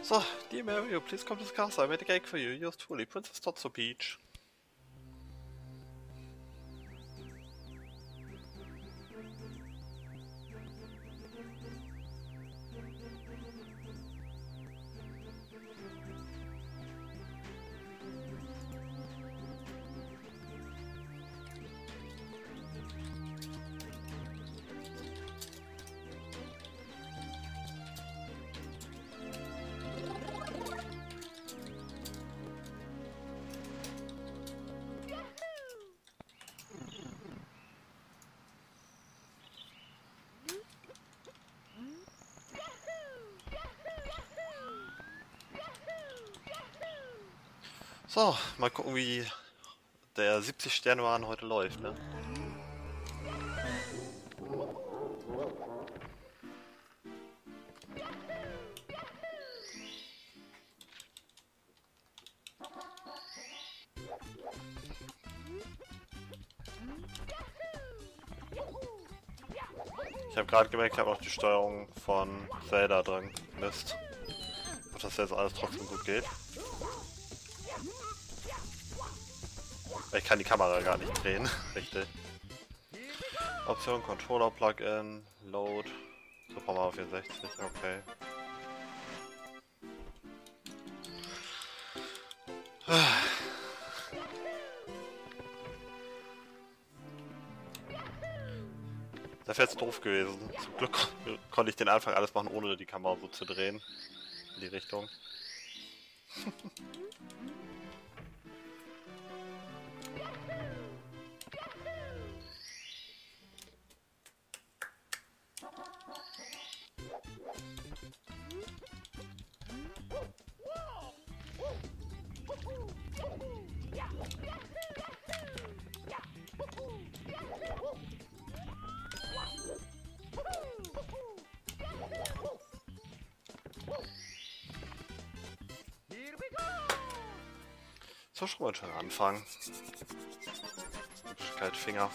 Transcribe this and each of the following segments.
So, dear Mario, please come to the castle. I made a cake for you. Yours truly, Princess Totso Peach. So, mal gucken, wie der 70-Sterne-Wahn heute läuft, ne? Ich habe gerade gemerkt, ich habe auch die Steuerung von Zelda drin. Mist. Ob das jetzt alles trotzdem gut geht. Ich kann die Kamera gar nicht drehen. Richtig. Option, Controller, Plugin, Load, Super Mario 64, okay. Das wäre jetzt doof gewesen. Zum Glück konnte ich den Anfang alles machen, ohne die Kamera so zu drehen. In die Richtung. So, schon mal schön anfangen. Kalt Finger.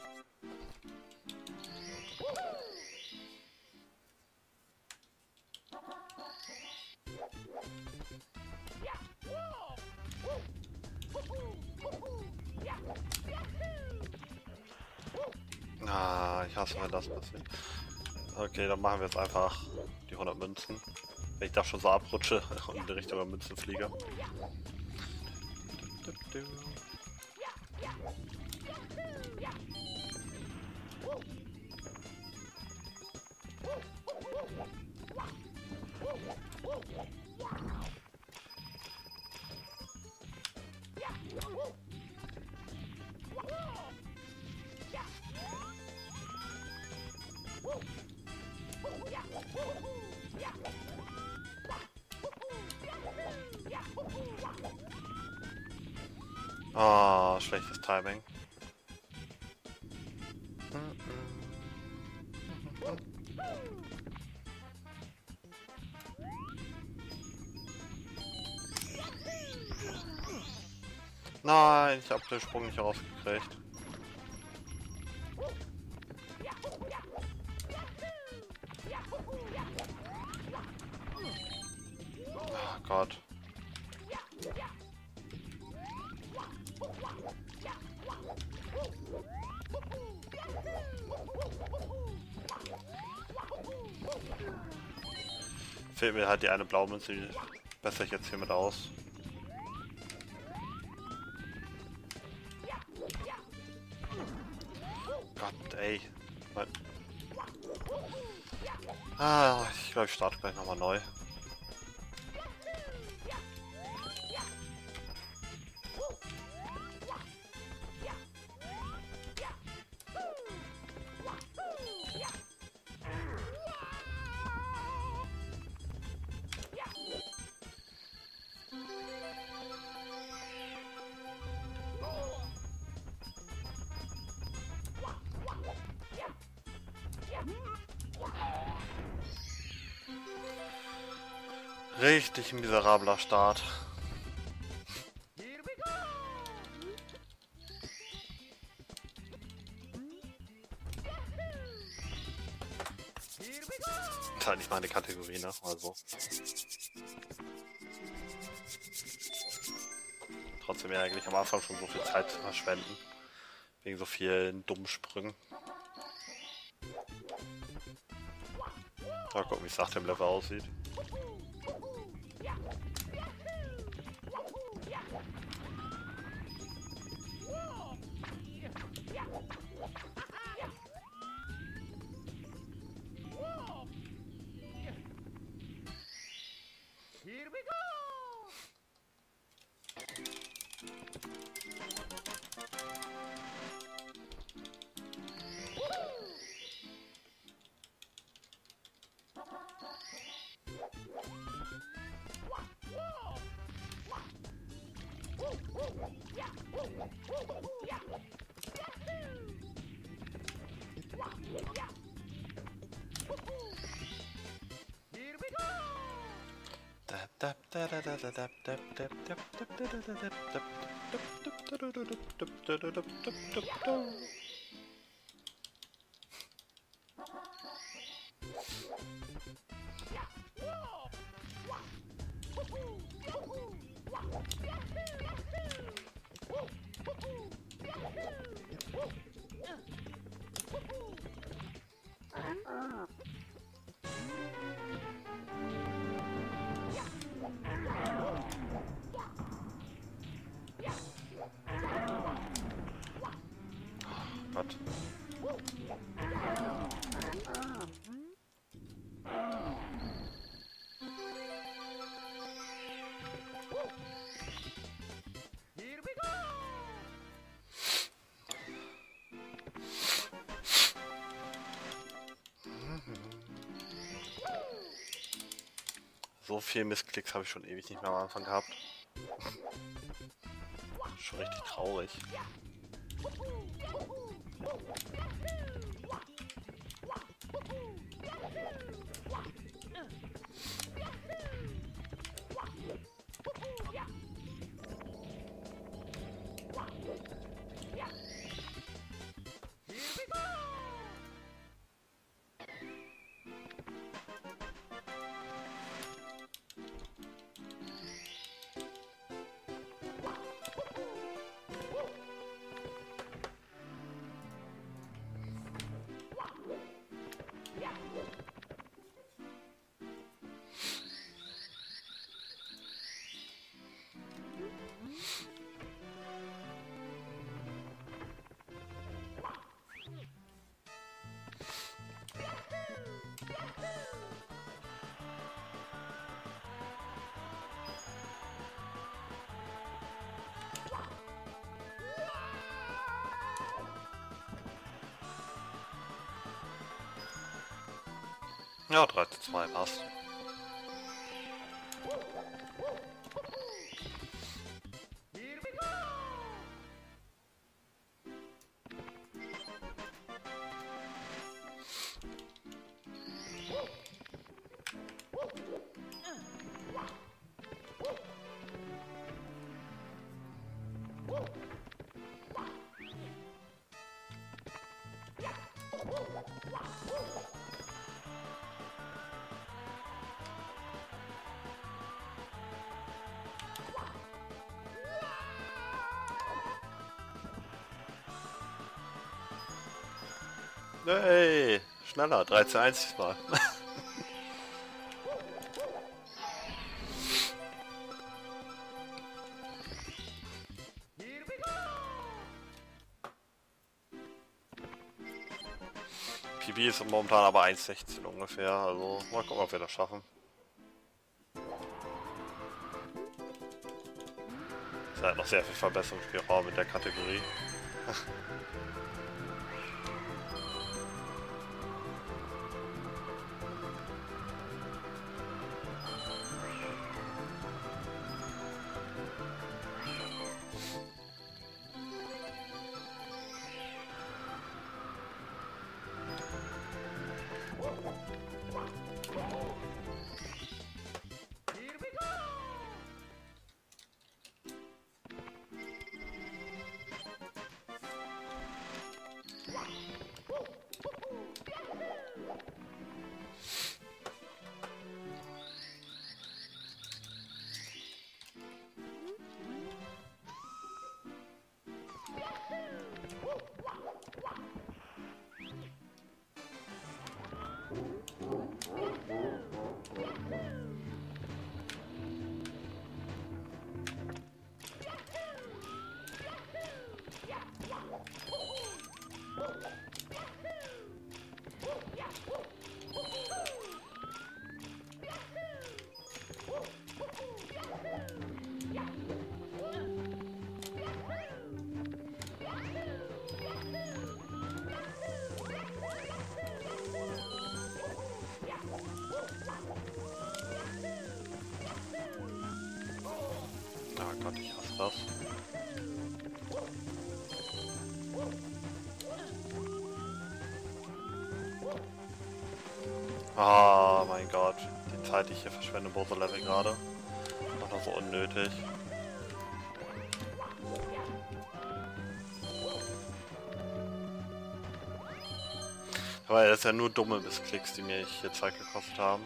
Ah, ich hasse, wenn das passiert. Okay, dann machen wir jetzt einfach die 100 Münzen. Wenn ich da schon so abrutsche und in die Richtung der Münzen fliege. Ah, schlechtes Timing. Nein, ich habe den Sprung nicht rausgekriegt. Oh Gott. Fehlt mir halt die eine blaue Münze, die bessere ich jetzt hiermit aus. Gott, ey. Ah, ich glaube, ich starte gleich nochmal neu. Richtig miserabler Start. Ist halt nicht meine Kategorie, ne? Also. trotzdem ärgerlich, am Anfang schon so viel Zeit zu verschwenden. Wegen so vielen dummen Sprüngen. Mal gucken, wie es nach dem Level aussieht. Here we go! Gott. Here we go! So viel Missklicks habe ich schon ewig nicht mehr am Anfang gehabt. Schon richtig traurig. Ja, 3:2 passt. Here we go! Hey, schneller, 3:1 diesmal. Here we go! PB ist momentan aber 1:16 ungefähr, also mal gucken, ob wir das schaffen. Es ist halt noch sehr viel Verbesserungsspielraum in der Kategorie. Here we go! Oh mein Gott, die Zeit, die ich hier verschwende, Boso Level gerade. Doch noch so unnötig. Weil das ja nur dumme Missklicks, die mir hier Zeit gekostet haben.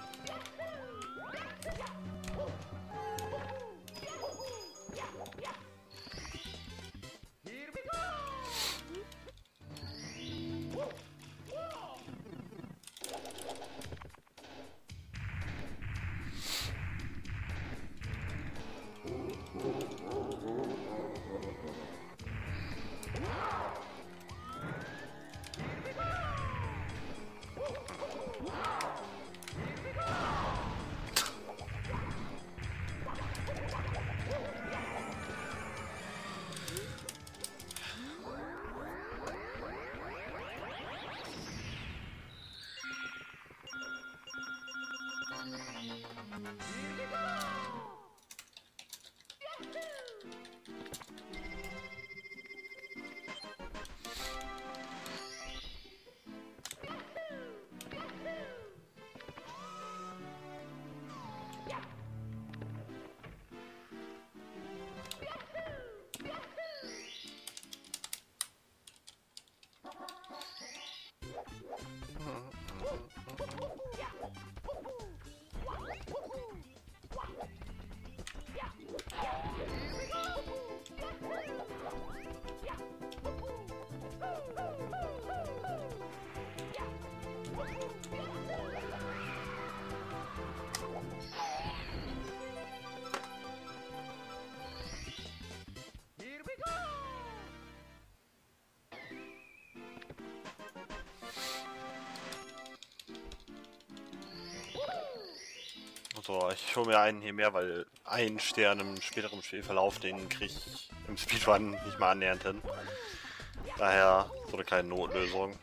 So, ich hole mir einen hier mehr, weil einen Stern im späteren Spielverlauf, den kriege ich im Speedrun nicht mal annähernd hin. Daher so eine kleine Notlösung.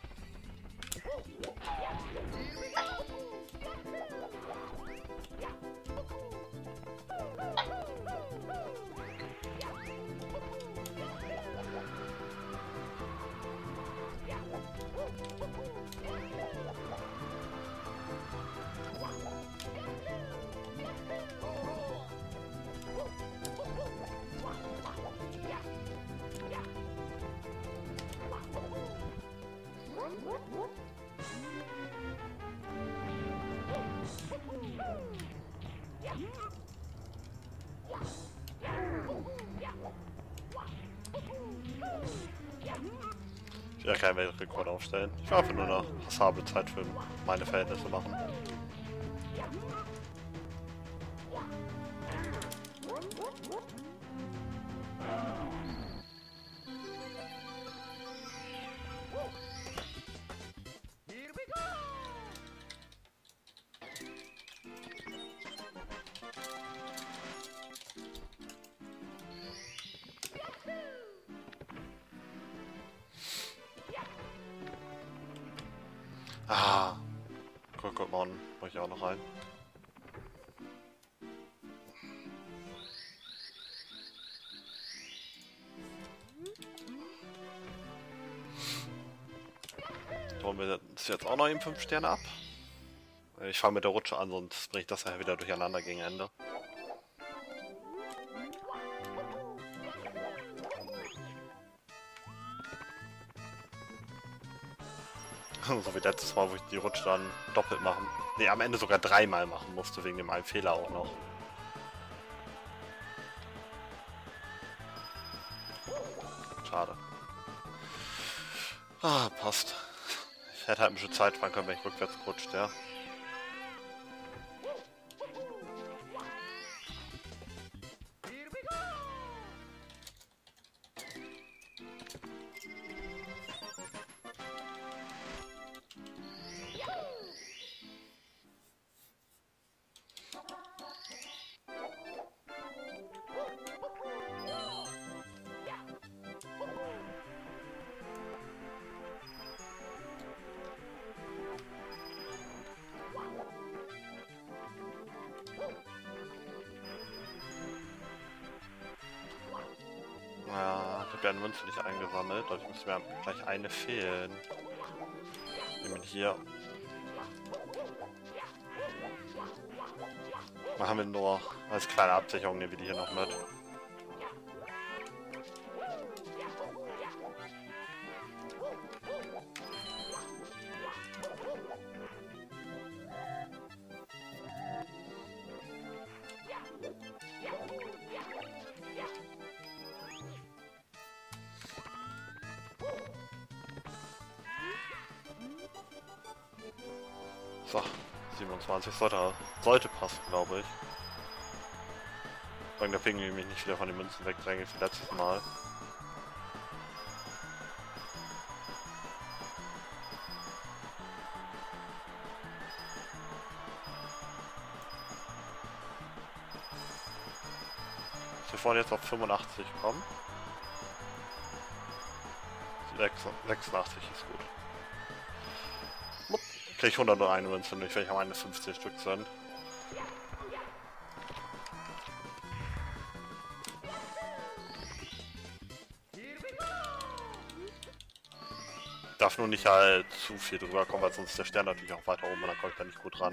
Ich will ja keinen Weltrekord aufstellen. Ich will einfach nur noch passable Zeit für meine Verhältnisse machen. Ah, Crocodile brauche ich auch noch rein. Holen wir das jetzt auch noch eben 5 Sterne ab. Ich fange mit der Rutsche an, sonst bringe ich das ja wieder durcheinander gegen Ende. So wie letztes Mal, wo ich die Rutsche dann doppelt machen. Ne, am Ende sogar 3-mal machen musste, wegen dem einen Fehler auch noch. Schade. Ah, passt. Ich hätte halt ein bisschen Zeit sparen können, wenn ich rückwärts gerutscht, ja. Ja, ich habe ja eine Münze nicht eingesammelt, aber ich müsste mir gleich eine fehlen. Nämlich hier. Machen wir nur als kleine Absicherung, nehmen wir die hier noch mit. So, 27 sollte passen, glaube ich. Solange der Pinguin mich nicht wieder von den Münzen wegdrängt wie letztes Mal. Wir wollen jetzt auf 85 kommen. 86 ist gut. Krieg ich 101 Münzen, nicht wenn ich am Ende 15 Stück sind. Darf nur nicht halt zu viel drüber kommen, weil sonst ist der Stern natürlich auch weiter oben und dann komme ich da nicht gut ran.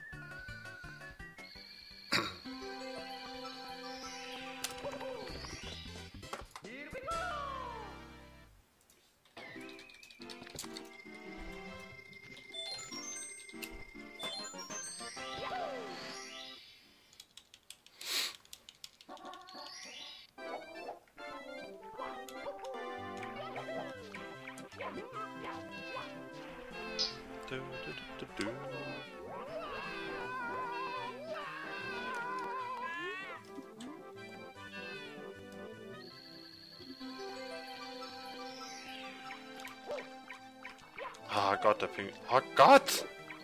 Ah Gott, der Ping. Oh Gott!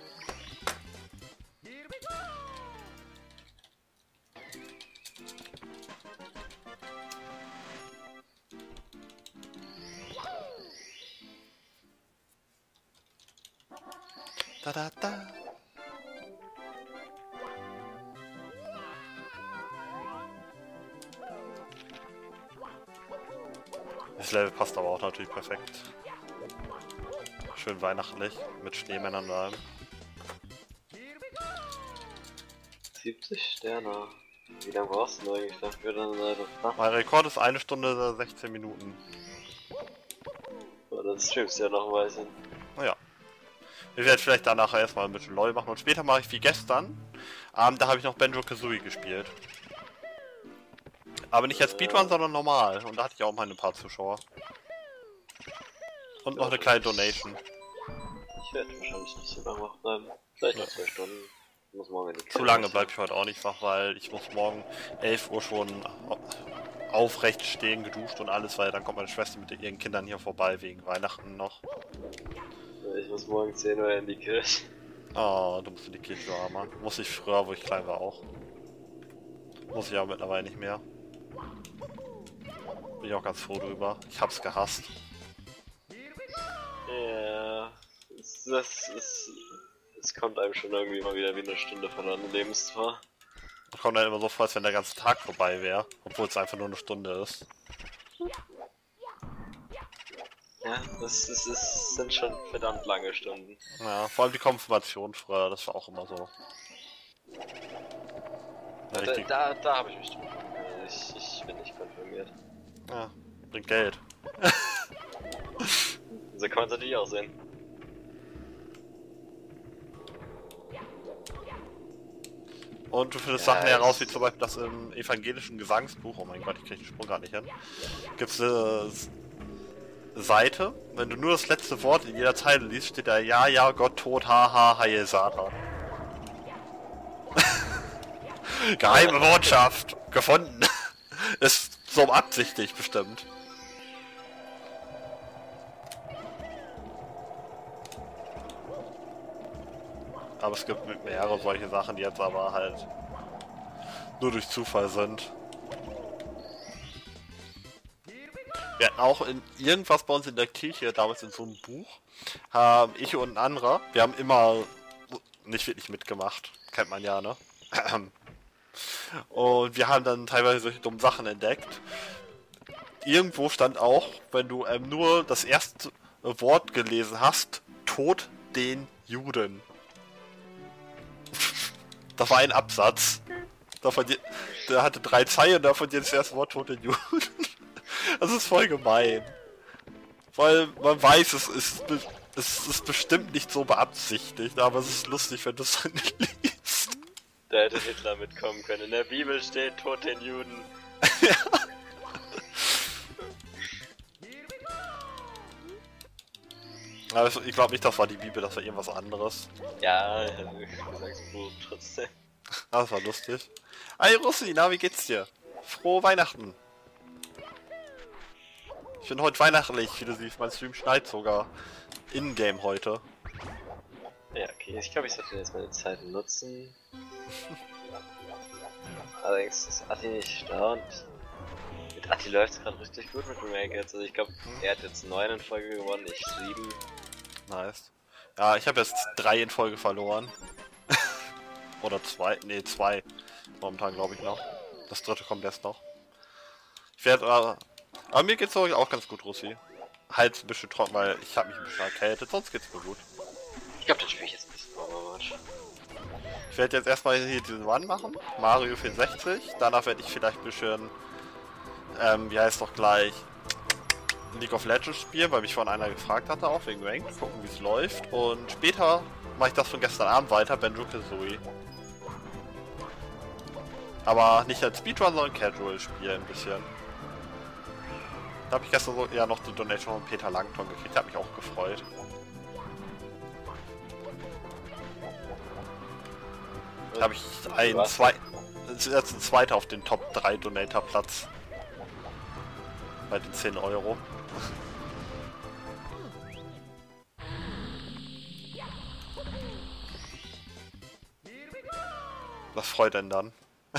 Da da da. Das Level passt aber auch natürlich perfekt. Schön weihnachtlich, mit Schneemännern und allem. 70 Sterne. Wie lange brauchst du eigentlich dafür dann leider? Mein Rekord ist 1 Stunde 16 Minuten. Dann streamst du ja noch ein bisschen. Naja. Wir werden vielleicht danach erstmal ein bisschen LOL machen und später mache ich wie gestern. Da habe ich noch Banjo-Kazooie gespielt. Aber nicht als Speedrun, sondern normal. Und da hatte ich auch mal ein paar Zuschauer. Und noch eine kleine Donation. Ich werde wahrscheinlich nicht so lange wach bleiben. Vielleicht noch 2 Stunden. Ich muss morgen in die Zu lange bleibe ich heute auch nicht wach, weil ich muss morgen 11 Uhr schon aufrecht stehen, geduscht und alles, weil dann kommt meine Schwester mit ihren Kindern hier vorbei wegen Weihnachten noch. Ich muss morgen 10 Uhr in die Kirche. Oh, du musst in die Kirche, Mann. Muss ich früher, wo ich klein war, auch. Muss ich aber mittlerweile nicht mehr. Bin ich auch ganz froh drüber. Ich hab's gehasst. Ja, es kommt einem schon irgendwie mal wieder wie eine Stunde verlorene Lebenstor. Das kommt dann immer so vor, als wenn der ganze Tag vorbei wäre, obwohl es einfach nur eine Stunde ist. Ja, sind schon verdammt lange Stunden. Ja, vor allem die Konfirmation früher, das war auch immer so. Ja, Da habe ich mich drum. Ich bin nicht konfirmiert. Ja, bringt Geld. So kann man es natürlich auch sehen. Und du findest Ja, Sachen heraus, wie zum Beispiel das im evangelischen Gesangsbuch, oh mein Gott, ich krieg den Sprung gerade nicht hin, gibt's eine Seite, wenn du nur das letzte Wort in jeder Zeile liest, steht da ja, ja, Gott, Tod, haha, Heil, Satan. Geheime Botschaft, gefunden. Ist so absichtlich bestimmt. Aber es gibt mehrere solche Sachen, die jetzt aber halt nur durch Zufall sind. Wir hatten auch in irgendwas bei uns in der Kirche, damals in so einem Buch, ich und ein anderer, wir haben immer nicht wirklich mitgemacht. Kennt man ja, ne? Und wir haben dann teilweise solche dummen Sachen entdeckt. Irgendwo stand auch, wenn du nur das erste Wort gelesen hast, Tod den Juden. Das war ein Absatz. Der hatte 3 Zeilen, davon jetzt erst Wort tote Juden. Das ist voll gemein. Weil man weiß, es ist bestimmt nicht so beabsichtigt, aber es ist lustig, wenn du es dann liest. Da hätte Hitler mitkommen können. In der Bibel steht, Tod den Juden. Aber ich glaube nicht, das war die Bibel, das war irgendwas anderes. Ja, ich hab gesagt, Buch trotzdem. Das war lustig. Hey Russi, na, wie geht's dir? Frohe Weihnachten. Ich bin heute weihnachtlich, wie du siehst, mein Stream schneit sogar. In-game heute. Ja, okay, ich glaube, ich sollte jetzt meine Zeit nutzen. Allerdings ist Atti nicht da und mit Atti läuft es gerade richtig gut mit Remake jetzt. Also ich glaube, er hat jetzt 9 in Folge gewonnen, ich 7. Nice. Ja, ich habe jetzt 3 in Folge verloren. Oder 2, nee 2. Momentan glaube ich noch. Das dritte kommt erst noch. Ich werde, aber mir geht's auch ganz gut, Russi. Halt ein bisschen trocken, weil ich habe mich ein bisschen erkältet, sonst geht's mir gut. Ich glaube, das spiele ich jetzt ein bisschen Overwatch. Ich werde jetzt erstmal hier diesen One machen, Mario 64, danach werde ich vielleicht ein bisschen, wie heißt doch gleich, League of Legends spielen, weil mich vorhin einer gefragt hatte, auch wegen Ranked, gucken wie es läuft und später mache ich das von gestern Abend weiter, Banjo-Kazooie. Aber nicht als Speedrun, sondern Casual spielen ein bisschen. Da habe ich gestern so ja noch die Donation von Peter Langton gekriegt, hat mich auch gefreut. Da habe ich jetzt ein zweiter auf den Top 3 Donator Platz. Bei den 10 Euro. Was freut denn dann?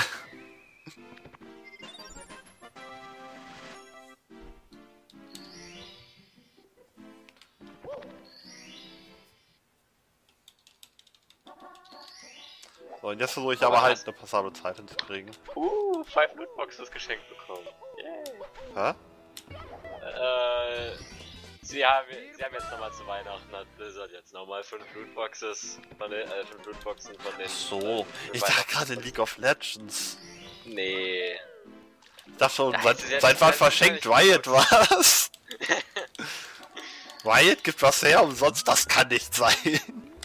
So, und jetzt versuche ich aber halt eine passable Zeit hinzukriegen. 5 Lootboxes geschenkt bekommen. Yay. Hä? Sie haben jetzt nochmal zu Weihnachten, hat Blizzard jetzt nochmal 5 Lootboxen von den... So, ich dachte gerade in League of Legends. Nee. Ich dachte schon, Da seit wann verschenkt Riot was? Riot gibt was her umsonst, das kann nicht sein.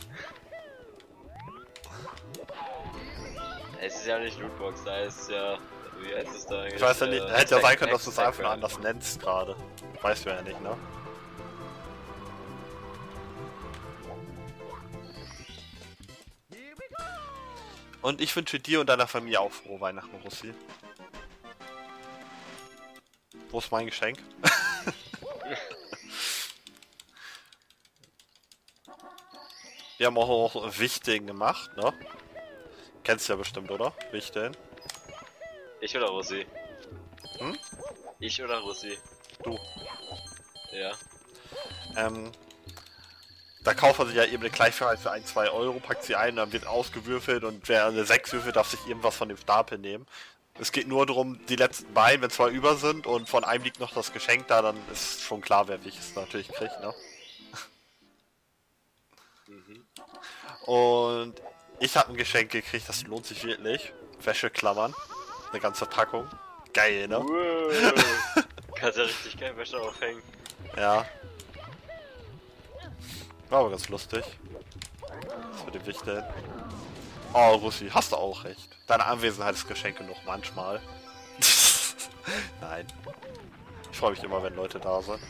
Es ist ja nicht Lootbox, da ist ja... Wie heißt es da eigentlich? Ich weiß ja nicht, hätte ja sein können, dass du es einfach nur anders nennst gerade. Weißt du ja nicht, ne? Und ich wünsche dir und deiner Familie auch frohe Weihnachten, Russi. Wo ist mein Geschenk? Wir haben auch Wichtigen gemacht, ne? Kennst du ja bestimmt, oder? Wichtigen. Ich oder Russi? Hm? Ich oder Russi? Du. Ja. Da kauft man sich ja eben eine Gleichheit für 1-2 Euro, packt sie ein, dann wird ausgewürfelt und wer eine 6 würfelt, darf sich irgendwas von dem Stapel nehmen. Es geht nur darum, die letzten beiden, wenn 2 über sind und von einem liegt noch das Geschenk da, dann ist schon klar, wer welches natürlich kriegt, ne? Und ich habe ein Geschenk gekriegt, das lohnt sich wirklich. Wäscheklammern. Eine ganze Packung. Geil, ne? Wow. Kannst ja richtig geil Wäsche aufhängen. Ja. War aber ganz lustig. Das mit dem Wichteln. Oh, Russi, hast du auch recht. Deine Anwesenheit ist Geschenke noch manchmal. Nein. Ich freue mich immer, wenn Leute da sind.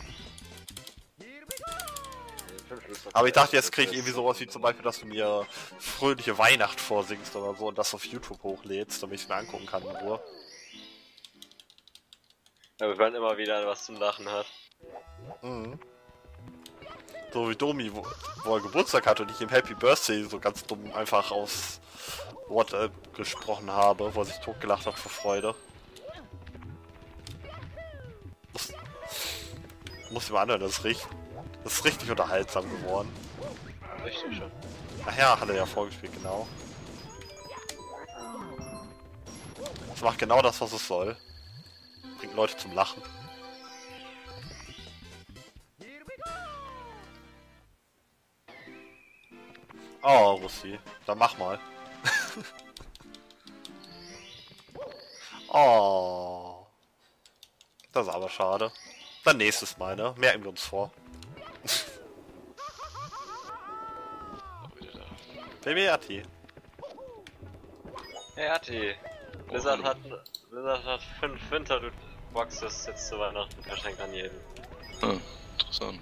Aber ich dachte, jetzt kriege ich irgendwie sowas wie zum Beispiel, dass du mir fröhliche Weihnacht vorsingst oder so und das auf YouTube hochlädst, damit ich es mir angucken kann in Ruhe. Ja, wir werden immer wieder was zum Lachen hat. Mhm. So wie Domi, wo er Geburtstag hatte und ich ihm Happy Birthday so ganz dumm einfach aus WhatsApp gesprochen habe, wo er sich totgelacht hat vor Freude. Muss ich mal anhören, das ist richtig unterhaltsam geworden. Richtig schon. Ach ja, hat er ja vorgespielt, genau. Es macht genau das, was es soll. Bringt Leute zum Lachen. Oh, Russi, dann mach mal. Oh. Das ist aber schade. Dann nächstes Mal, ne? Merken wir uns vor. Baby Ati. Hey Ati, Blizzard hat 5 Winterboxes jetzt zu Weihnachten verschenkt an jeden. Ah, interessant.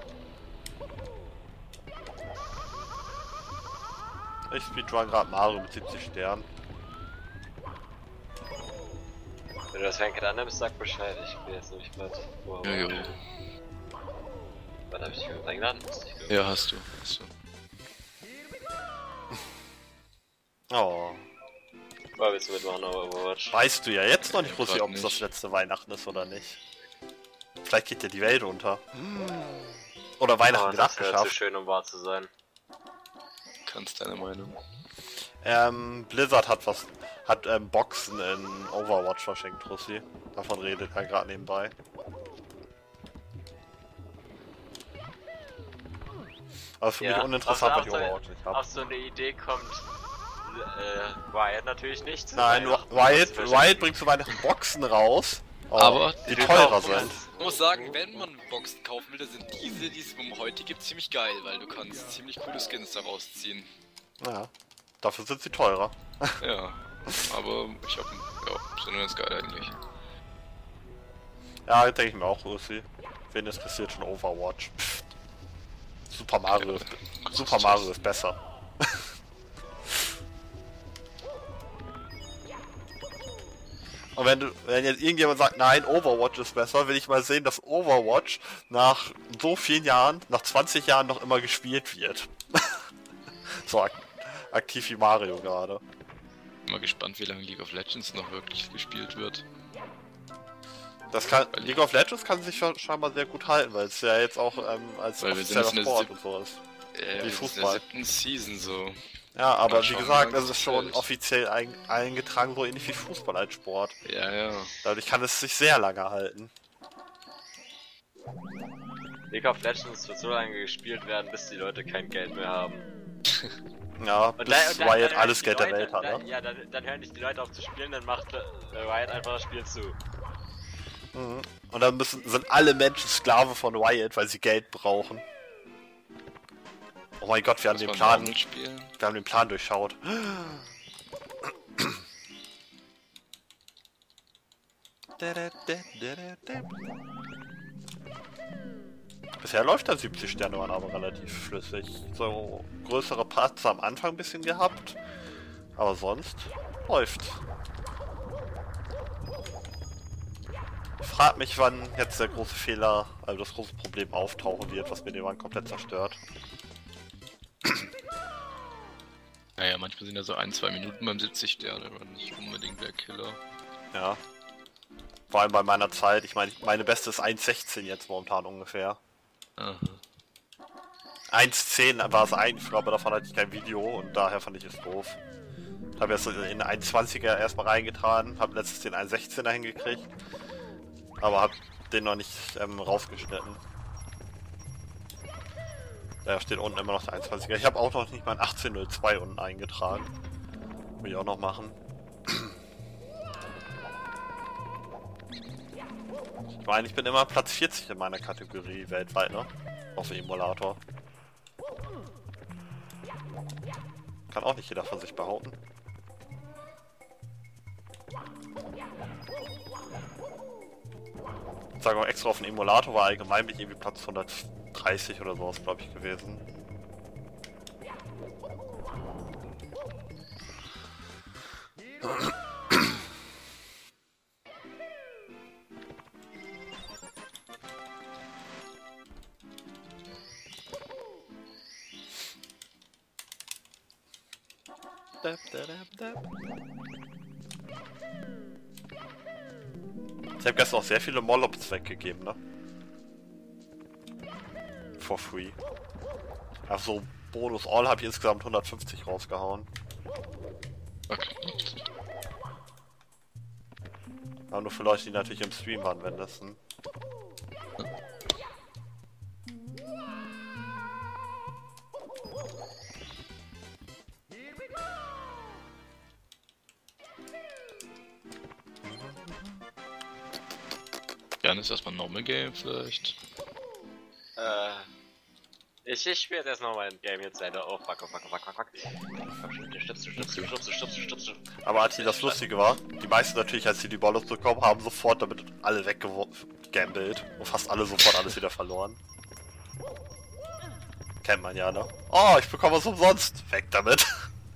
Ich speedrun gerade Mario mit 70 Sternen. Wenn du das Ranked annimmst, sag Bescheid, ich bin jetzt nämlich mit. Ja. Wann hab ich dich mit eingeladen? Ja, hast du. Oh. War willst du mitmachen, aber Overwatch? Weißt du ja jetzt noch nicht, Russi, Grad ob es nicht. das letzte Weihnachten ist oder nicht. Vielleicht geht ja die Welt unter. Oder Weihnachten wird das wäre zu abgeschafft. schön, um wahr zu sein. Kannst deine Meinung. Blizzard hat Boxen in Overwatch verschenkt, Russi. Davon redet er gerade nebenbei. Aber für mich uninteressant, weil ich Overwatch nicht habe. Auf so eine Idee kommt Riot natürlich nicht. Nein, Riot bringt zu Weihnachten Boxen raus. Aber die die teurer kaufen sind. Ich muss sagen, wenn man Boxen kaufen will, dann sind diese, die es heute gibt, ziemlich geil, weil du kannst ziemlich coole Skins daraus ziehen. Ja, dafür sind sie teurer. Ja, aber ich hab, sind ganz geil eigentlich. Ja, denke ich mir auch, Russi. Wen interessiert schon Overwatch? Pff. Super Mario ist besser. Und wenn jetzt irgendjemand sagt, nein, Overwatch ist besser, will ich mal sehen, dass Overwatch nach so vielen Jahren, nach 20 Jahren noch immer gespielt wird. So aktiv wie Mario gerade. Mal gespannt, wie lange League of Legends noch wirklich gespielt wird. League of Legends kann sich scheinbar sehr gut halten, weil es ja jetzt auch als Weil wir sind offizieller jetzt in der Sport und so ist. Wie Fußball. in der 7. Season so. Ja, aber Mal wie schauen, gesagt, wie lange das ist das schon hält. offiziell eingetragen, so ähnlich wie Fußball als Sport. Ja. Dadurch kann es sich sehr lange halten. League of Legends wird so lange gespielt werden, bis die Leute kein Geld mehr haben. Ja, Und bis dann Riot hören alles die Geld der Leute- Welt hat, dann, ne? Ja, dann hören nicht die Leute auf zu spielen, dann macht Riot einfach das Spiel zu. Mhm. Und dann sind alle Menschen Sklave von Riot, weil sie Geld brauchen. Oh mein Gott, wir haben den Plan durchschaut. Bisher läuft der 70 Sterne aber relativ flüssig. So größere Parts am Anfang ein bisschen gehabt, aber sonst läuft's. Ich frag mich, wann jetzt der große Fehler, also das große Problem auftauchen wird, was mir den Mann komplett zerstört. Naja, manchmal sind ja so 1-2 Minuten beim 70 Sterne, aber nicht unbedingt der Killer. Ja. Vor allem bei meiner Zeit, ich meine beste ist 1,16 jetzt momentan ungefähr. Aha. 1,10 war es eigentlich, aber davon hatte ich kein Video und daher fand ich es doof. Ich habe jetzt in 1,20er erstmal reingetragen, habe letztes den 1,16er hingekriegt, aber habe den noch nicht rausgeschnitten. Da steht unten immer noch der 1,20er. Ich habe auch noch nicht mal ein 18,02 unten eingetragen. Will ich auch noch machen. Ich meine, ich bin immer Platz 40 in meiner Kategorie weltweit, ne? Auf dem Emulator. Kann auch nicht jeder von sich behaupten. Ich sage auch extra auf dem Emulator, war allgemein bin ich irgendwie Platz 130 oder sowas, glaube ich, gewesen. Ich habe gestern auch sehr viele Mollops weggegeben, ne? For free. Ach so, Bonus All habe ich insgesamt 150 rausgehauen. Okay. Aber nur für Leute, die natürlich im Stream waren, wenn das ein... Dann ist erstmal Normal Game vielleicht. Ich spiele jetzt erst nochmal ein Game jetzt weiter. Oh fuck, oh fuck, oh fuck, oh fuck. Stirbst. Aber Ati, das Lustige war, die meisten natürlich, als sie die Bollos bekommen haben, sofort damit alle weggegambelt und fast alle sofort alles wieder verloren. Kennt man ja, ne? Oh, ich bekomme was umsonst. Weg damit.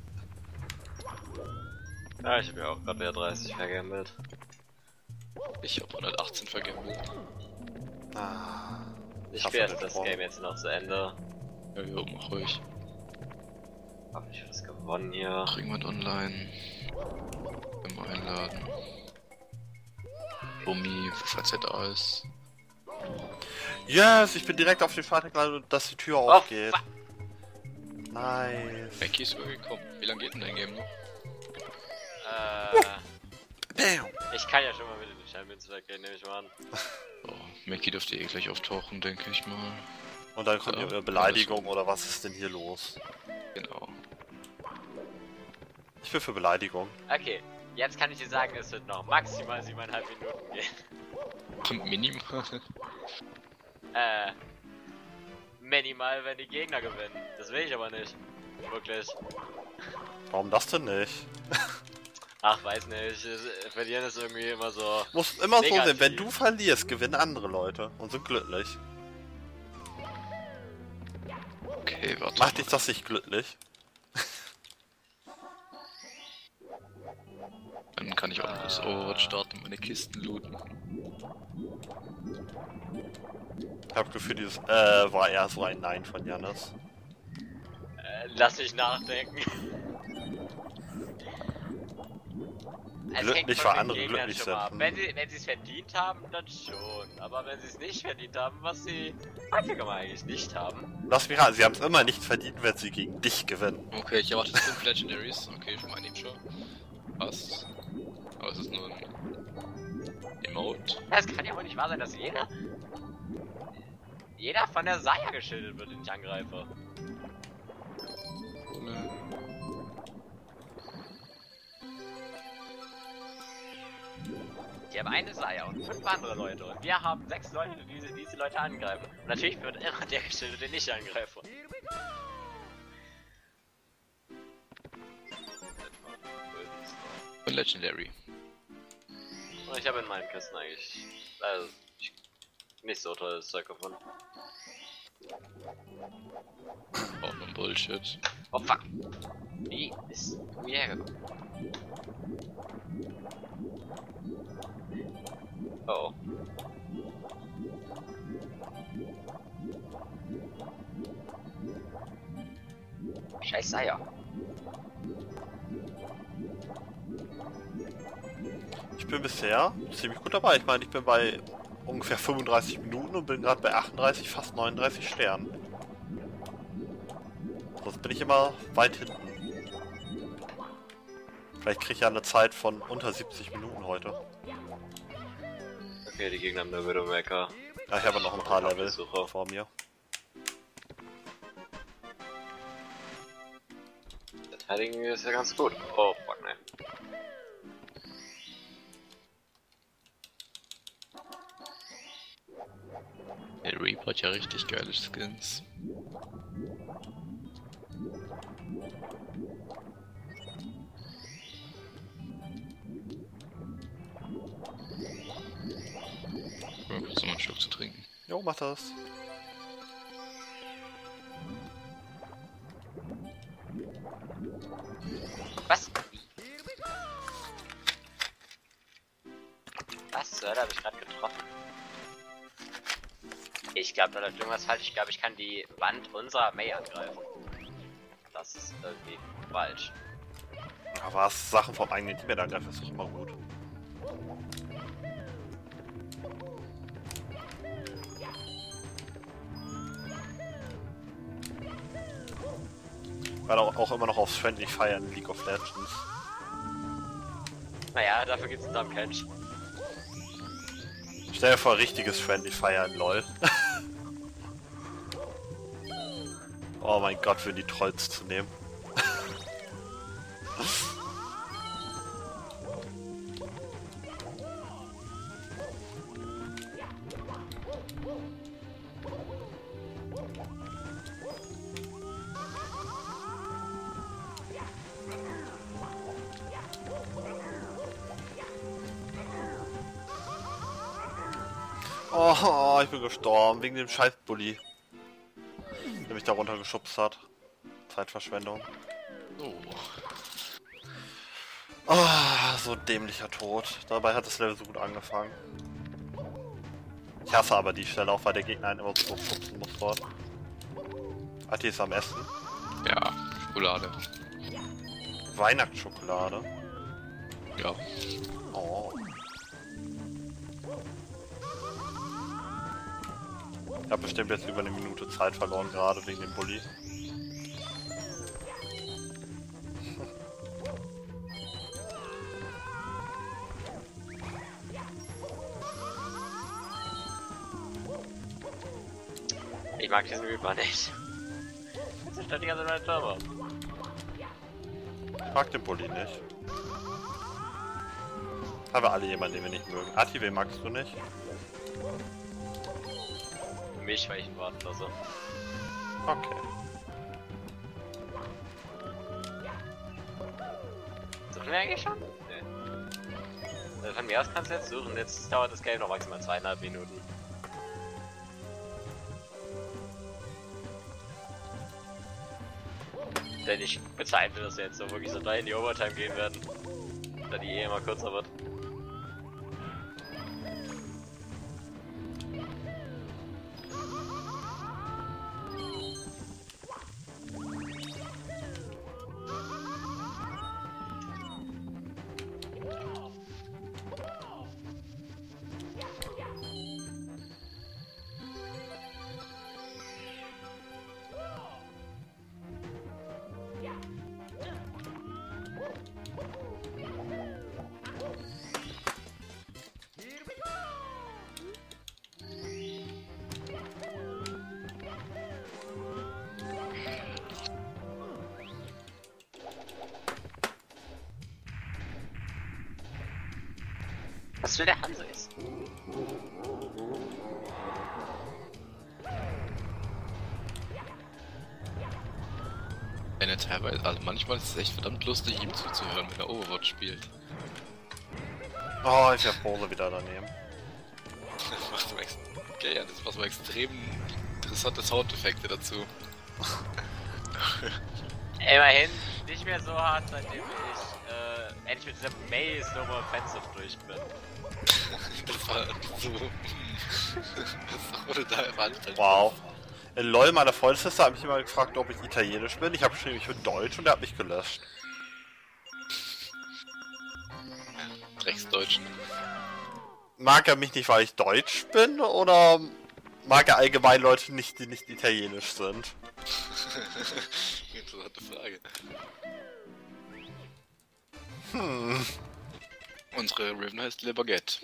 Ja, ich habe ja auch gerade wieder 30 vergambelt. Ich habe 118 vergambelt. Ah, Ich hoffe, spiele der das Traum. Game jetzt noch zu Ende. Ja, ja, mach ruhig. Hab ich was gewonnen hier? Irgendwann online. Immer einladen. Bummi, falls er da ist. Yes, ich bin direkt auf den Schalter gelandet, dass die Tür aufgeht. fuck. Nice. Becky ist übergekommen. Wie lange geht denn dein Game noch? Bam. Ich kann ja schon mal mit den Champions weggehen, nehme ich mal an. So, Mackie dürfte eh gleich auftauchen, denke ich mal. Und dann kommt Ja, ihre Beleidigung oder was ist denn hier los? Genau. Ich bin für Beleidigung. Okay, jetzt kann ich dir sagen, es wird noch maximal 7,5 Minuten gehen. Minimal. Minimal, wenn die Gegner gewinnen. Das will ich aber nicht. Wirklich. Warum das denn nicht? Ach, weiß nicht. Verlieren ist irgendwie immer so. Muss immer so sein, Negativ. wenn du verlierst, gewinnen andere Leute und sind glücklich. Okay, warte. Macht dich das nicht glücklich? Dann kann ich auch noch das Overwatch starten und meine Kisten looten. Ich hab Gefühl, dieses war eher so ein Nein von Jannis. Lass mich nachdenken. Es hängt Glücklich, von weil den andere Gegnern glücklich schon mal ab. sind. Wenn sie es verdient haben, dann schon. Aber wenn sie es nicht verdient haben, was sie häufiger mal eigentlich nicht haben. Lass mich raten, sie haben es immer nicht verdient, wenn sie gegen dich gewinnen. Okay, ich erwarte 5 Legendaries. Okay, schon mal nehmen schon. Passt. Aber es ist nur ein Emote. Es kann ja wohl nicht wahr sein, dass jeder von der Saya geschildert wird, den ich angreife. Die haben eine Saya und 5 andere Leute. Und wir haben 6 Leute, die diese Leute angreifen. Und natürlich wird immer der geschildert, den ich angreife. Und Legendary. Und ich habe in meinen Kisten eigentlich nicht so tolles Zeug gefunden. Auch nur Bullshit. Oh fuck. Wie ist du hergekommen? Oh. Scheiß Eier. Ich bin bisher ziemlich gut dabei. Ich meine, ich bin bei ungefähr 35 Minuten und bin gerade bei 38, fast 39 Sternen. Sonst bin ich immer weit hinten. Vielleicht kriege ich ja eine Zeit von unter 70 Minuten heute. Okay, die Gegner haben eine Widowmaker. Ja, ich habe noch ein paar Level Suche. vor mir. Verteidigen ist ja ganz gut. Oh, fuck, ne. Der Reaper hat ja richtig geile Skins. Mal kurz noch einen Schluck zu trinken. Jo, mach das. Was? Was zur Hölle habe ich gerade getroffen? Ich glaube, da läuft irgendwas falsch. Ich glaube, ich kann die Wand unserer May angreifen. Das ist irgendwie falsch. Aber was Sachen vom eigenen Team angreifen, ist doch immer gut. Weil auch immer noch aufs Friendly Fire in League of Legends. Naja, dafür gibt's einen Dumb Catch. Stell dir vor, richtiges Friendly Fire in LOL. Oh mein Gott, für die Trolls zu nehmen. Oh, ich bin gestorben wegen dem scheiß Bulli, der mich da runtergeschubst hat. Zeitverschwendung. Oh. Oh, so dämlicher Tod. Dabei hat das Level so gut angefangen. Ich hasse aber die Stelle auch, weil der Gegner einen immer so schubsen muss dort. Ati ist am Essen. Ja, Schokolade. Weihnachtsschokolade. Ja. Oh. Ich habe bestimmt jetzt über eine Minute Zeit verloren, gerade wegen dem Bulli. Ich mag diesen Reaper nicht. Das ist die ganze Zeit Server. Ich mag den Bulli nicht. Haben wir alle jemanden, den wir nicht mögen. Ati, wen magst du nicht? Mich, weil ich ihn warten lasse. Okay. Suchen wir eigentlich schon? Nee. Von mir aus kannst du jetzt suchen. Jetzt dauert das Game noch maximal 2,5 Minuten. Denn ich bezweifle, dass wir jetzt so wirklich so in die Overtime gehen werden. Da die immer kürzer wird. Was will der Hanseis? Teilweise, also manchmal ist es echt verdammt lustig, ihm zuzuhören, wenn er Overwatch spielt. Oh, ich hab Pose wieder daneben. Das macht so okay, ja, das macht so extrem interessante Soundeffekte dazu. Immerhin nicht mehr so hart, seitdem ich endlich mit dieser Maze No More Offensive durch bin. Das war so. Das wurde da veranstaltet. Wow. In LOL, meiner Freundesschwester, hat mich immer gefragt, ob ich italienisch bin. Ich habe geschrieben, ich bin deutsch und er hat mich gelöscht. Drecksdeutschen. Mag er mich nicht, weil ich deutsch bin, oder mag er allgemein Leute nicht, die nicht italienisch sind? Interessante Frage. Hm. Unsere Riven heißt Le Baguette.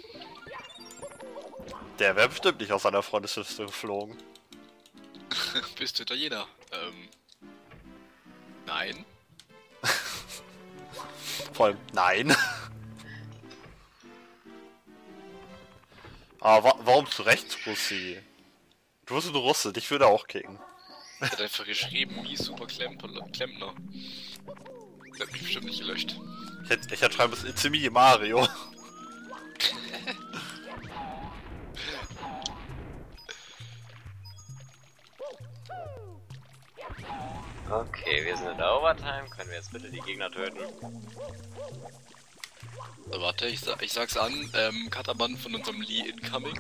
Der wäre bestimmt nicht aus seiner Freundesliste geflogen. Bist du Italiener? Nein. Vor allem, nein. Aber warum zu Recht, Russi? Du bist ein Russe, dich würde er auch kicken. Er hat einfach geschrieben, wie super Klempner. Der hat mich bestimmt nicht gelöscht. Ich hätte schreiben müssen, it's me, Mario. Okay, wir sind in der Overtime. Können wir jetzt bitte die Gegner töten? So, warte, ich sag's an, Kataban von unserem Lee incoming.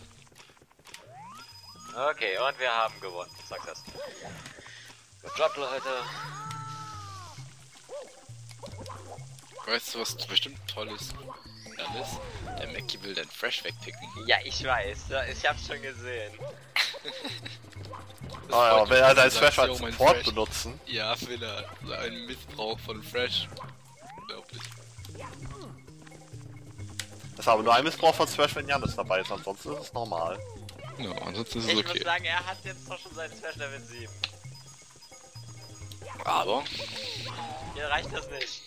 Okay, und wir haben gewonnen. Sag's erst. Good job, Leute. Weißt du, was bestimmt toll ist? Alles? Der Mackie will den Fresh wegpicken. Ja, ich weiß. Ich hab's schon gesehen. Ah ja, will er sein Fresh als Yo, mein Support Fresh. benutzen? Ja, will er. So ein Missbrauch von Fresh. Unglaublich. Das ist aber nur ein Missbrauch von Smash, wenn Janis dabei ist, ansonsten ist es normal. Ja, ansonsten ist es Ich muss okay. sagen, er hat jetzt doch schon sein Smash Level 7. Aber. Hier reicht das nicht.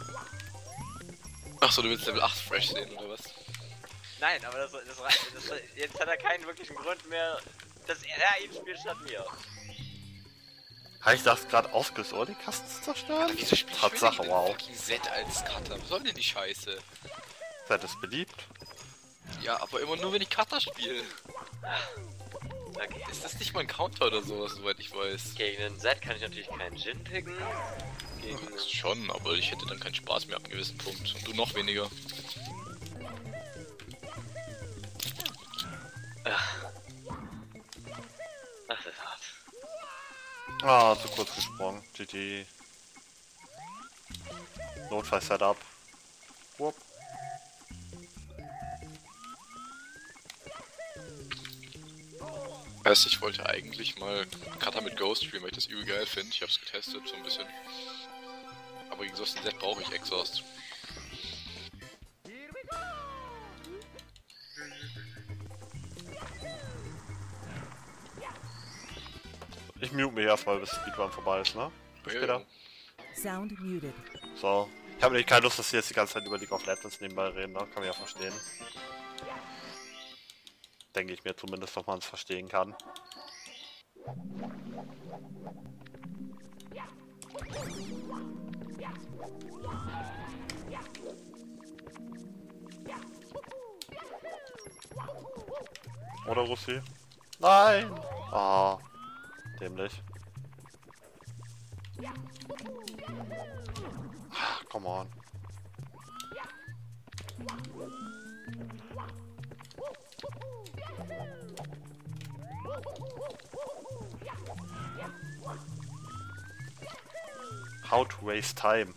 Achso, du willst Level 8 Fresh sehen, oder was? Nein, aber das reicht. Jetzt hat er keinen wirklichen Grund mehr, dass er ihn spielt statt mir. Habe ich das gerade ausgelöst, oder die Kasten zu zerstören? Wieso spiel ich Tatsache, mit wow. fucking Z als Cutter? Was soll denn die Scheiße? Seid es beliebt? Ja, aber immer nur, wenn ich Cutter spiele. Okay. Ist das nicht mal ein Counter oder sowas, soweit ich weiß? Gegen den Z kann ich natürlich keinen Jin picken. Gegen Das schon, aber ich hätte dann keinen Spaß mehr ab einem gewissen Punkt. Und du noch weniger. Ach, das ist hart. Ah, zu kurz gesprungen. GG. Notfall-Setup. Wupp. Weißt du, ich wollte eigentlich mal Kata mit Ghost spielen, weil ich das übel geil finde. Ich hab's getestet, so ein bisschen. Aber gegen so ein Set brauche ich Exhaust. Here we go! Ich mute mich erstmal, bis Speedrun vorbei ist, ne? Bis später. Sound muted. So. Ich habe nämlich keine Lust, dass sie jetzt die ganze Zeit über League of Legends nebenbei reden, ne? Kann man ja verstehen. Denke ich mir zumindest, ob man es verstehen kann. Oder Russi? Nein! Ah, dämlich. Ah, come on. How to waste time.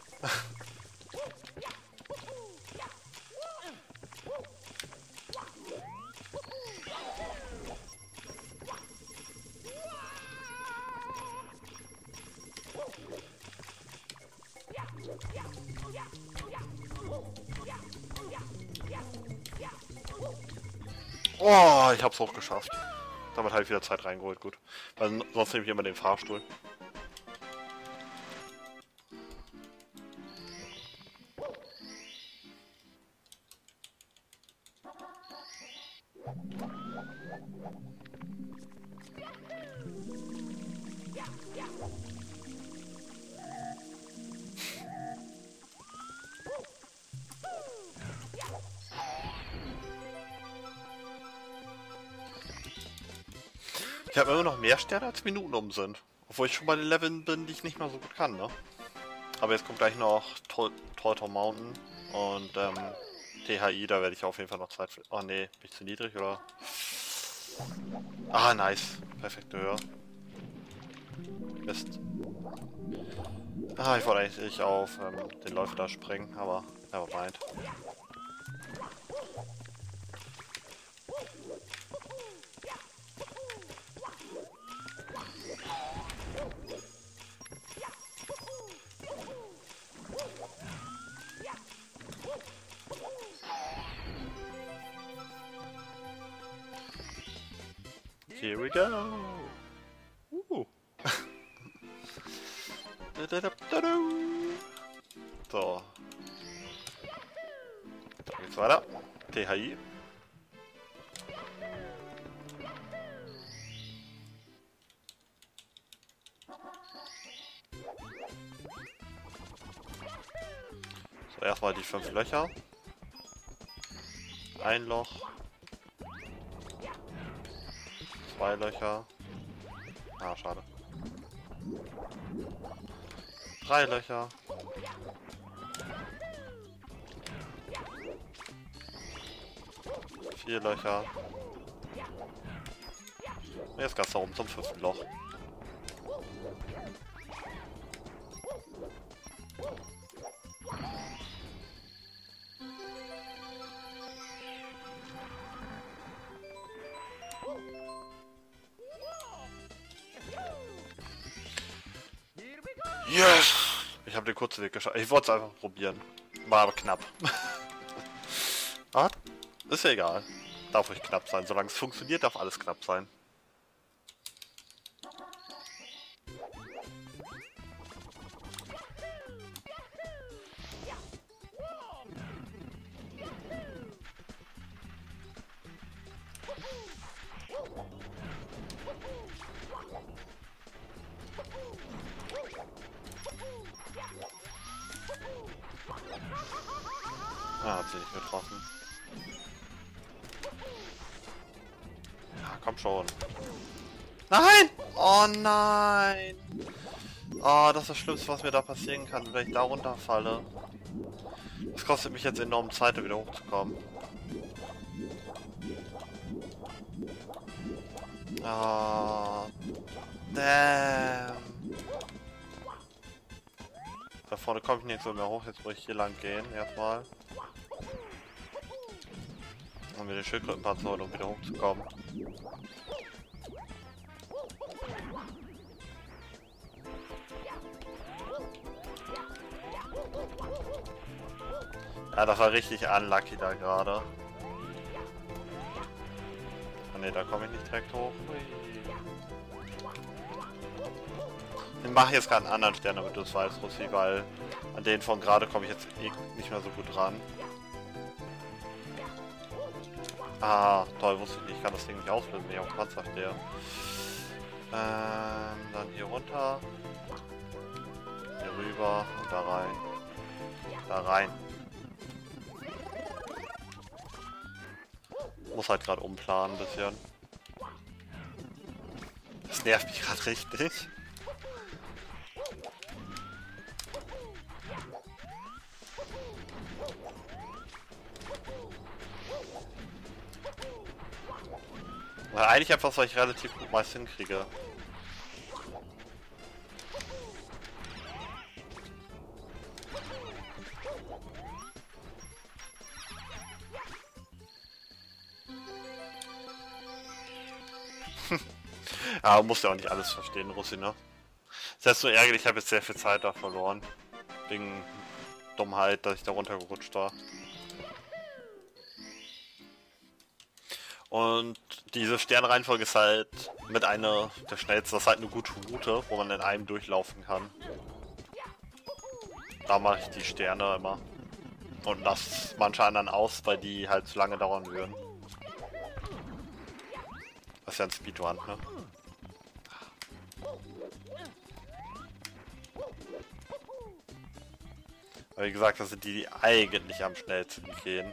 Oh, ich hab's auch geschafft. Damit habe ich wieder Zeit reingeholt, gut. Weil sonst nehme ich immer den Fahrstuhl. Ich habe immer noch mehr Sterne als Minuten um sind. Obwohl ich schon bei den Leveln bin, die ich nicht mal so gut kann, ne? Aber jetzt kommt gleich noch Tortor Mountain und THI, da werde ich auf jeden Fall noch Zeit für... Oh ne, bin ich zu niedrig oder? Ah, nice. Perfekte Höhe. Mist. Ah, ich wollte eigentlich auf den Läufer da springen, aber never mind. Here we go. So. Dann geht's weiter. THI. So, erstmal die 5 Löcher. Ein Loch. 2 Löcher. Ah, schade. 3 Löcher. 4 Löcher. Jetzt ganz da oben zum 5. Loch. Here we go! Yes! Ich habe den kurzen Weg geschafft. Ich wollte es einfach probieren. War aber knapp. Ah, ist ja egal. Darf ruhig knapp sein. Solange es funktioniert, darf alles knapp sein. Ah, hat sie nicht getroffen. Ja, schon. Nein! Oh nein! Oh, das ist das Schlimmste, was mir da passieren kann, wenn ich da runterfalle. Das kostet mich jetzt enorm Zeit, da wieder hochzukommen. Ah, damn. Da vorne komme ich nicht so mehr hoch, jetzt muss ich hier lang gehen, erstmal. Um mir den Schildkrötenpanzer holen, um wieder hochzukommen. Ja, das war richtig unlucky da gerade. Ah ne, da komme ich nicht direkt hoch. Ich mache jetzt gerade einen anderen Stern, damit du es weißt, Russi, weil an den von gerade komme ich jetzt eh nicht mehr so gut ran. Ah, toll, wusste ich nicht, ich kann das Ding nicht auslösen, wenn ich auf dem Panzer stehe. Dann hier runter. Hier rüber und da rein. Da rein. Muss halt gerade umplanen ein bisschen. Das nervt mich gerade richtig. Weil eigentlich einfach, weil ich relativ gut meist hinkriege. Aber musst ja auch nicht alles verstehen, Russi, ne? Das heißt so ärgerlich, ich habe jetzt sehr viel Zeit da verloren. Wegen Dummheit, dass ich da runtergerutscht war. Und diese Sternreihenfolge ist halt mit einer der schnellsten, das ist halt eine gute Route, wo man in einem durchlaufen kann. Da mache ich die Sterne immer. Und lasse manche anderen aus, weil die halt zu lange dauern würden. Das ist ja ein Speedrun, ne? Aber wie gesagt, das sind die, die eigentlich am schnellsten gehen.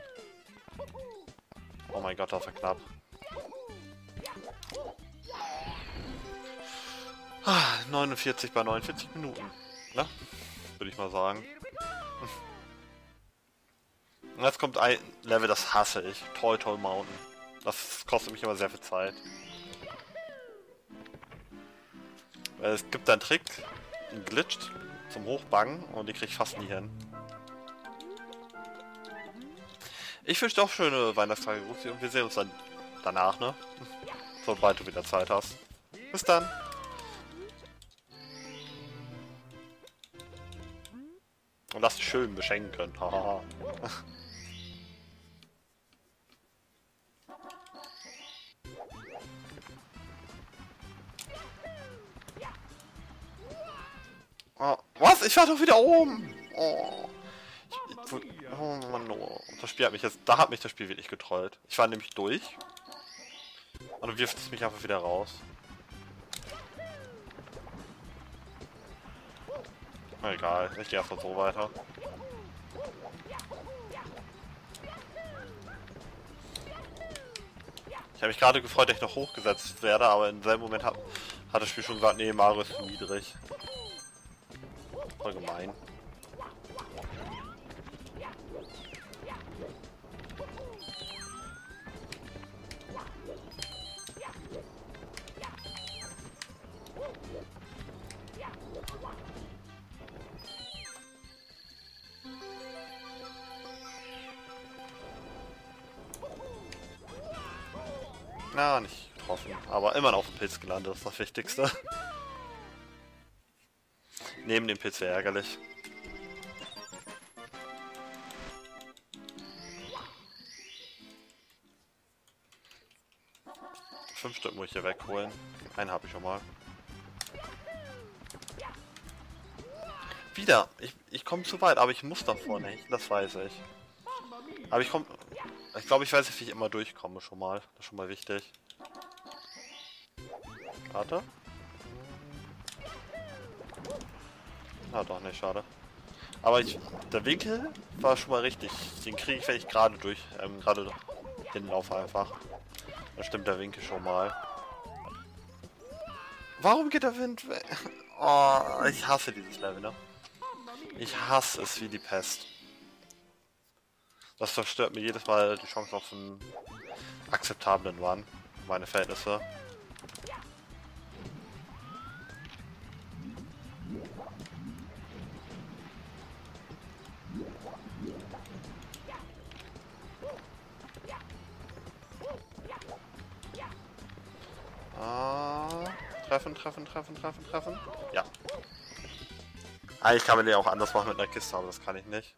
Oh mein Gott, das war knapp. 49 bei 49 Minuten, ne? Würde ich mal sagen. Und jetzt kommt ein Level, das hasse ich. Toy Mountain. Das kostet mich immer sehr viel Zeit. Es gibt einen Trick, einen Glitch zum Hochbangen und den krieg ich fast nie hin. Ich wünsche dir auch schöne Weihnachtstage, Rufi, und wir sehen uns dann danach, ne? Sobald du wieder Zeit hast. Bis dann! Und lass dich schön beschenken. Haha. Oh, was? Ich war doch wieder oben! Oh. Oh Mann, oh. Das Spiel hat mich jetzt. Da hat mich das Spiel wirklich getrollt. Ich war nämlich durch. Und dann wirft es mich einfach wieder raus. Na egal, ich gehe erstmal so weiter. Ich habe mich gerade gefreut, dass ich noch hochgesetzt werde, aber im selben Moment hat das Spiel schon gesagt, nee, Mario ist zu niedrig. Voll gemein. Na, nicht getroffen, aber immer noch auf dem Pilz gelandet, das ist das Wichtigste. Neben dem Pilz wäre ärgerlich. Fünf Stück muss ich hier wegholen. Einen habe ich schon mal. Wieder! Ich komme zu weit, aber ich muss davor nicht, das weiß ich. Aber ich komme... Ich glaube, ich weiß nicht, wie ich immer durchkomme schon mal. Das ist schon mal wichtig. Warte. Ah, doch nicht, schade. Aber der Winkel war schon mal richtig. Den kriege ich, wenn ich gerade hinlaufe einfach. Da stimmt der Winkel schon mal. Warum geht der Wind weg? Oh, ich hasse dieses Level, ne? Ich hasse es wie die Pest. Das zerstört mir jedes Mal die Chance auf einen akzeptablen Run. Meine Verhältnisse. Treffen. Ja. Eigentlich kann man den auch anders machen mit einer Kiste, aber das kann ich nicht.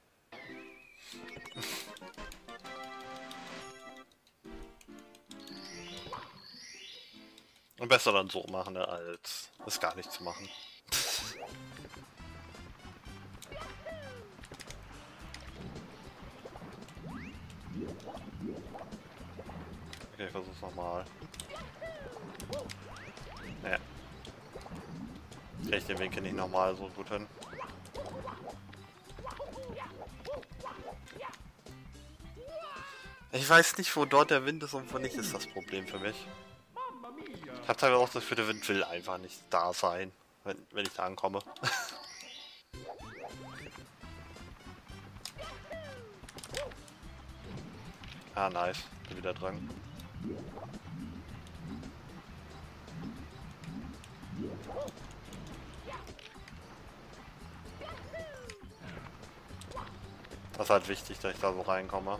Und besser dann so machen, ne, als es gar nicht zu machen. Okay, ich versuch's nochmal. Naja. Krieg ich den Winkel nicht nochmal so gut hin. Ich weiß nicht, wo dort der Wind ist und wo nicht, ist das Problem für mich. Ich hab teilweise auch das Gefühl, der Wind will einfach nicht da sein, wenn ich da ankomme. Ah, nice. Bin wieder dran. Das ist halt wichtig, dass ich da so reinkomme.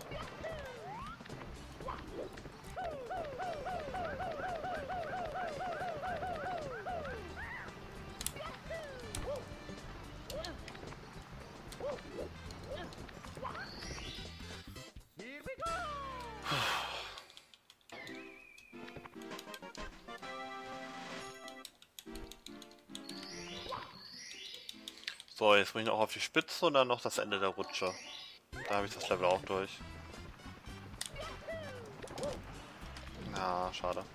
So, jetzt muss ich noch auf die Spitze und dann noch das Ende der Rutsche. Da habe ich das Level auch durch. Na, schade.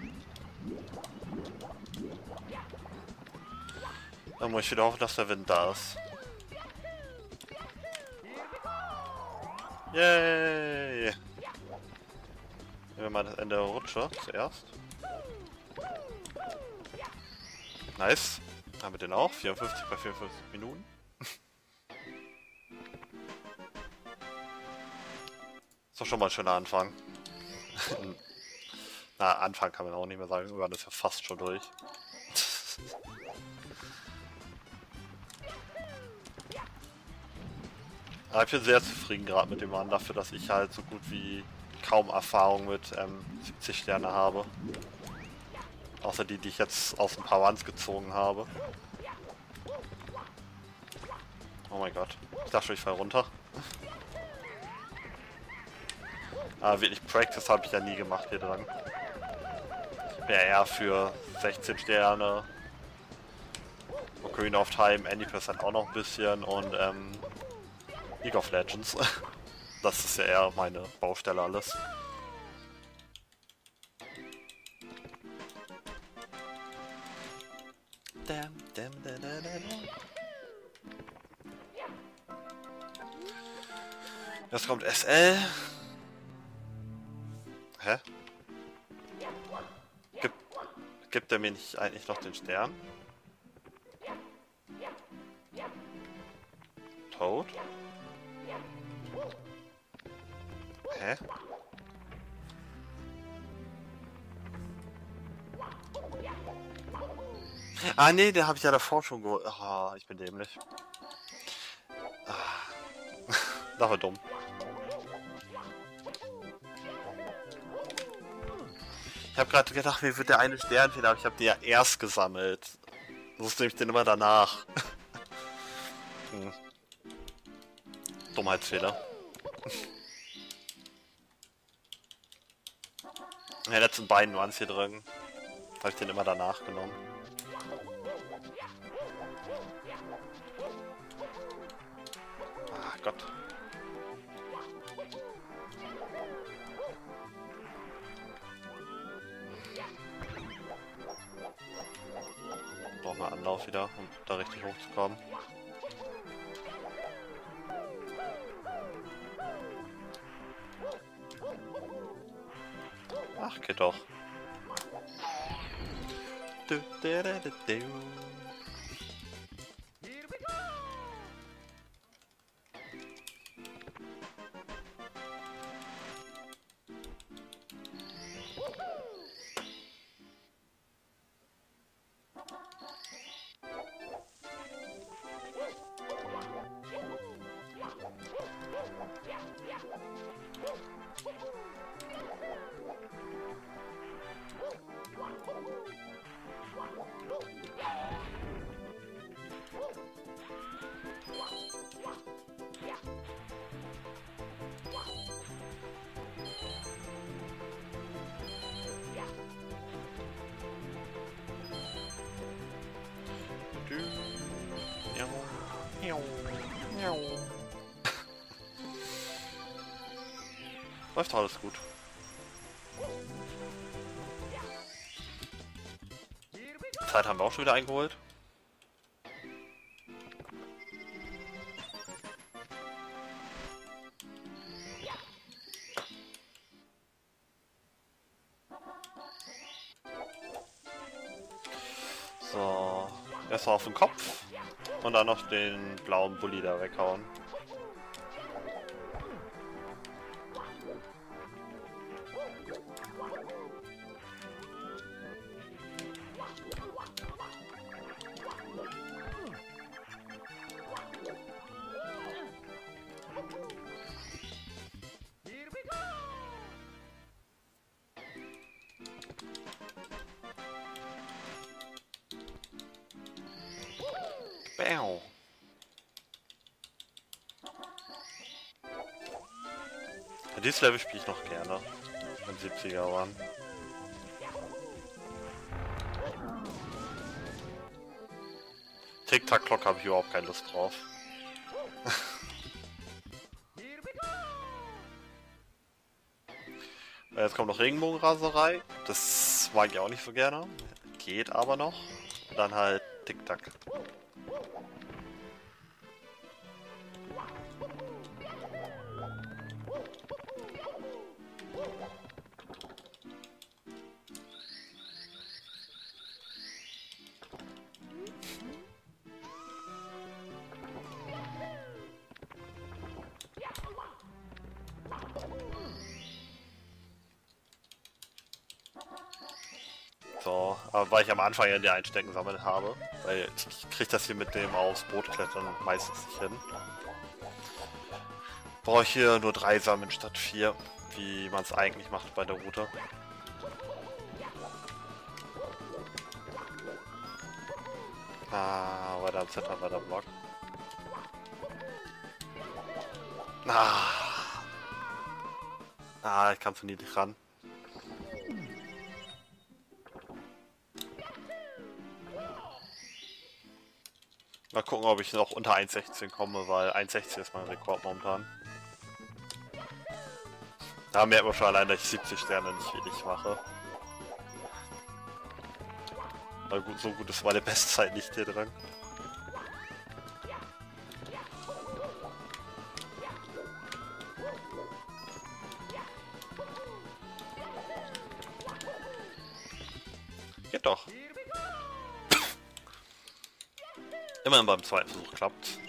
Dann muss ich wieder hoffen, dass der Wind da ist. Yay! Nehmen wir mal das Ende der Rutsche zuerst. Nice. Haben wir den auch? 54 bei 54 Minuten. Ist doch schon mal ein schöner Anfang. Na, Anfang kann man auch nicht mehr sagen. Irgendwann ist ja fast schon durch. Aber ich bin sehr zufrieden gerade mit dem Run dafür, dass ich halt so gut wie kaum Erfahrung mit 70 Sterne habe. Außer die ich jetzt aus ein paar Runs gezogen habe. Oh mein Gott. Ich dachte schon, ich fall runter. Aber wirklich Practice habe ich ja nie gemacht hier dran. Wäre eher für 16 Sterne. Ocarina of Time, Any% auch noch ein bisschen und League of Legends. Das ist ja eher meine Baustelle alles. Jetzt kommt SL. Hä? Gibt er mir nicht eigentlich noch den Stern? Toad? Hä? Ah nee, den habe ich ja davor schon geholt. Ah, ich bin dämlich. Ah. Das war dumm. Ich habe gerade gedacht, wie wird der eine Stern fehlen, aber ich habe den ja erst gesammelt. Sonst nehme ich den immer danach. Dummheitsfehler. In den letzten beiden waren es hier drin. Habe ich den immer danach genommen. Ah Gott. Brauchen wir Anlauf wieder, um da richtig hochzukommen. Ach, geht doch. Läuft alles gut. Zeit haben wir auch schon wieder eingeholt. So, erstmal auf den Kopf und dann noch den blauen Bulli da weghauen. Bäh. Dieses Level spiele ich noch gerne, wenn 70er waren. Tic-Tac-Clock habe ich überhaupt keine Lust drauf. Jetzt kommt noch Regenbogenraserei. Das mag ich auch nicht so gerne. Geht aber noch. Und dann halt Tic-Tac. So, aber weil ich am Anfang ja die Einstecken gesammelt habe, weil ich kriege das hier mit dem aufs Boot klettern meistens nicht hin. Brauche ich hier nur 3 sammeln statt 4, wie man es eigentlich macht bei der Route. Ah, weiter am Center, weiter Block. Ich kam zu niedrig ran. Mal gucken, ob ich noch unter 1,16 komme, weil 1,16 ist mein Rekord momentan. Da merkt man schon allein, dass ich 70 Sterne nicht wenig mache. Weil gut, so gut ist meine Bestzeit nicht hier drin. Geht doch. Immerhin beim zweiten Versuch klappt.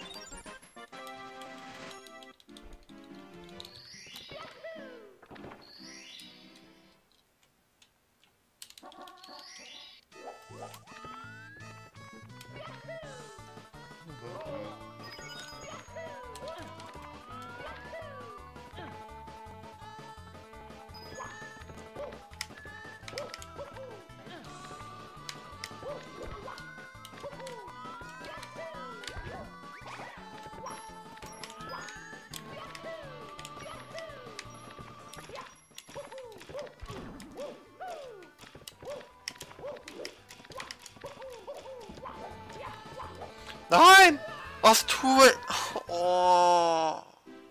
Nein! Was tue ich? Oh.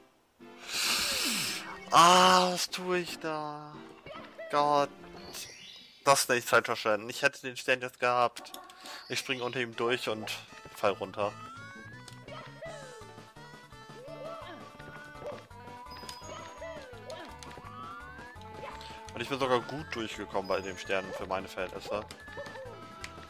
Was tue ich da? Gott. Das ist nicht Zeit verschwenden. Ich hätte den Stern jetzt gehabt. Ich springe unter ihm durch und fall runter. Und ich bin sogar gut durchgekommen bei dem Stern für meine Verhältnisse.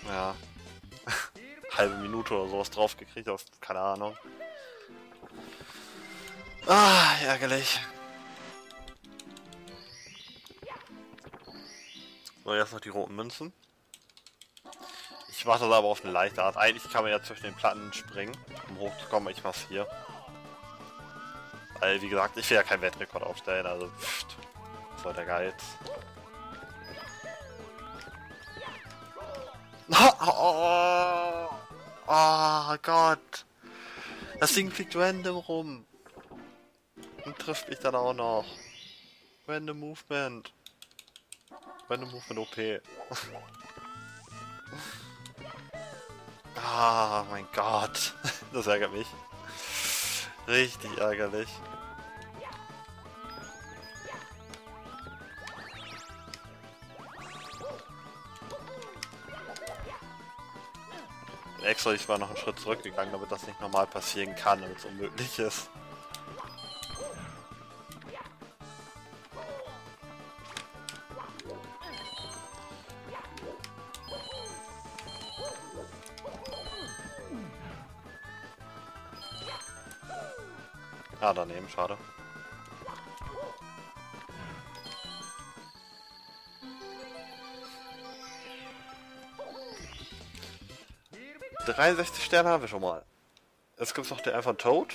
Ja. Halbe Minute oder sowas drauf gekriegt, aus keine Ahnung. Ah, ärgerlich. So, jetzt noch die roten Münzen. Ich warte aber auf eine leichte Art. Eigentlich kann man ja zwischen den Platten springen, um hochzukommen. Ich mach's hier. Weil, wie gesagt, ich will ja keinen Weltrekord aufstellen, also pfft. So der Geiz. Oh, oh Gott. Das Ding fliegt random rum. Und trifft mich dann auch noch. Random Movement. Random Movement OP. Ah, mein Gott. Das ärgert mich. Richtig ärgerlich. Extra, ich war noch einen Schritt zurückgegangen, damit das nicht normal passieren kann, damit es unmöglich ist. Ah, daneben, schade. Here we go. 63 Sterne haben wir schon mal. Jetzt gibt es noch den einfach Toad.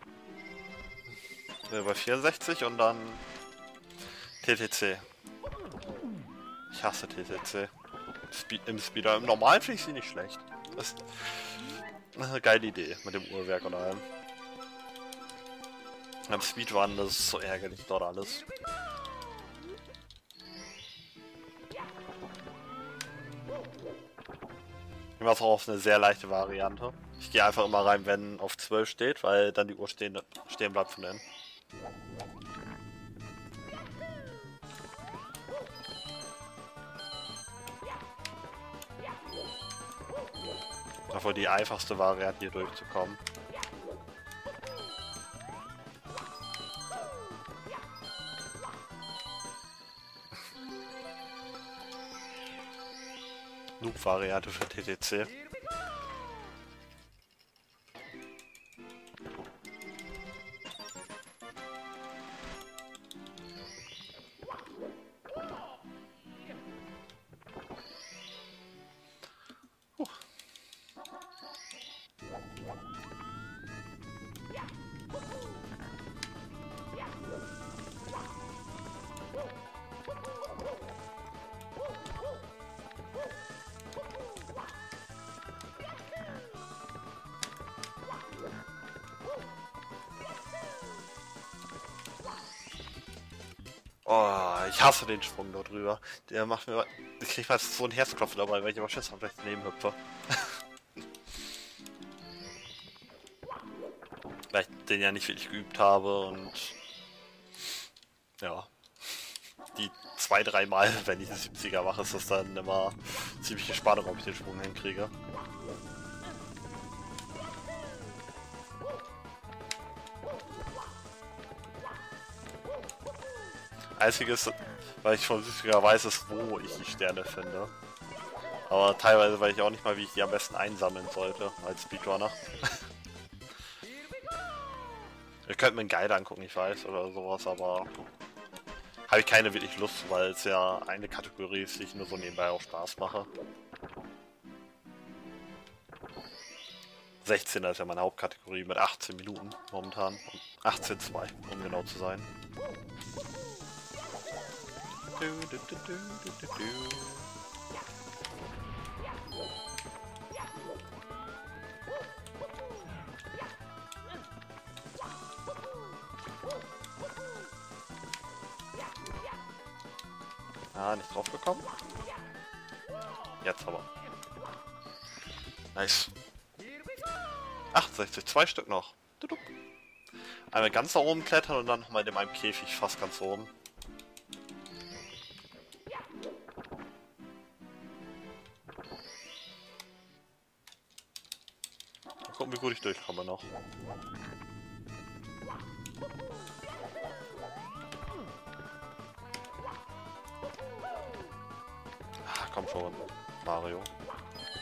Bei 64 und dann TTC. Ich hasse TTC. Im Speeder. Im Normalen finde ich sie nicht schlecht. Das ist eine geile Idee mit dem Uhrwerk und allem. Am Speedrun, das ist so ärgerlich dort alles. Ich mache auch auf eine sehr leichte Variante. Ich gehe einfach immer rein, wenn auf 12 steht, weil dann die Uhr stehen bleibt von innen. Das war die einfachste Variante, hier durchzukommen. Loop-Variante für TTC. Oh, ich hasse den Sprung dort drüber. Der macht mir... Ich krieg fast so ein Herzklopfen dabei, weil ich aber Schiss habe, dass ich daneben hüpfe. Weil ich den ja nicht wirklich geübt habe und... Ja. Die 2-3 Mal, wenn ich den 70er mache, ist das dann immer ziemlich gespannt, ob ich den Sprung hinkriege. Einziges, weil ich schon süßiger weiß, ist, wo ich die Sterne finde. Aber teilweise weiß ich auch nicht mal, wie ich die am besten einsammeln sollte, als Speedrunner. Ihr könnt mir einen Guide angucken, ich weiß, oder sowas, aber... Habe ich keine wirklich Lust, weil es ja eine Kategorie ist, die ich nur so nebenbei auch Spaß mache. 16er ist ja meine Hauptkategorie mit 18 Minuten momentan. 18,2, um genau zu sein. Ah, nicht drauf gekommen. Jetzt aber. Nice. 68, 2 Stück noch. Einmal ganz da oben klettern und dann nochmal in einem Käfig fast ganz oben. Mal gucken, wie gut ich durchkomme noch. Ah, komm schon, Mario.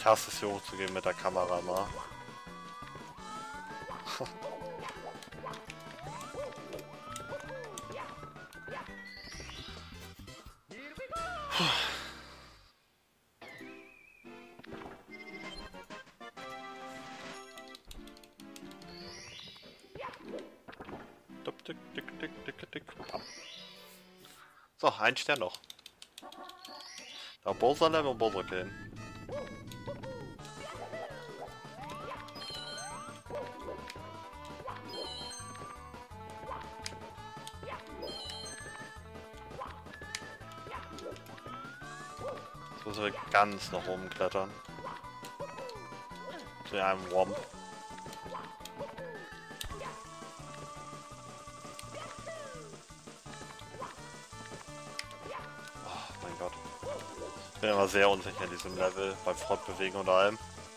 Ich hasse es hier hochzugehen mit der Kamera mal. So, ein Stern noch. Da Bowser Level und Bowser killen. Jetzt müssen wir ganz nach oben klettern. Zu einem Womp. Ich bin immer sehr unsicher in diesem Level, beim Fortbewegen und allem.